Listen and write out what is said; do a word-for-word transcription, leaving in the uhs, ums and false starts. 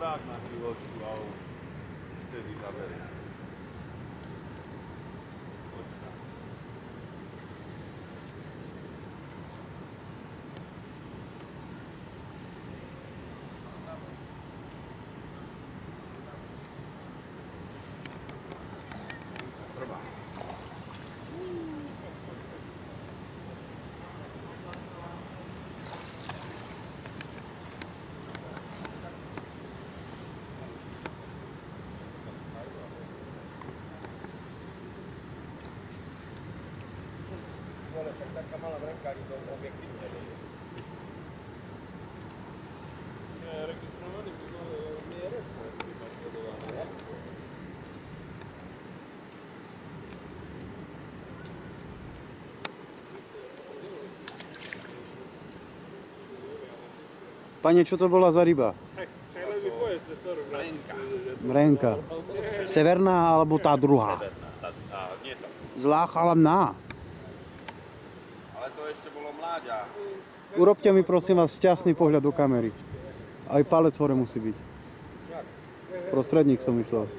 tak na chvíľočku a už vtedy zaberie. Ale však taká malá vrenka, to objektívne nie je. Nie je registrovaný, nie je registrovaný. Pane, čo to bola za ryba? Mrenka. Mrenka. Severná alebo tá druhá? Severná, tá, tá, nie tá. Zláchala mná. Ale to ešte bolo mláďa. Urobte mi prosím vás šťastný pohľad do kamery. Aj palec hore musí byť. Prostredník som myslel.